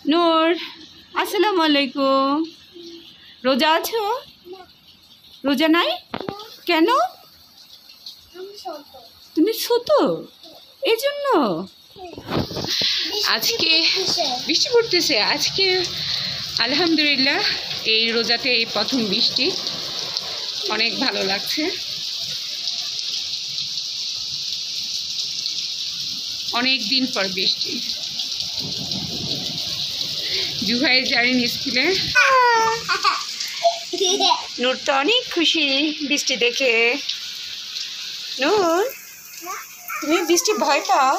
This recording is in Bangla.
নূর, আসসালামু আলাইকুম। রোজা আছো? রোজা নাই কেন? তুমি ছোট এই জন্য। আজকে বৃষ্টি পড়তেছে। আজকে আলহামদুলিল্লাহ এই রোজাতে এই প্রথম বৃষ্টি, অনেক ভালো লাগছে। অনেক দিন পর বৃষ্টি। জুহাই যায়নি স্কুলে। নূর তো অনেক খুশি বৃষ্টি দেখে। নূর, তুমি বৃষ্টি ভয় পাও?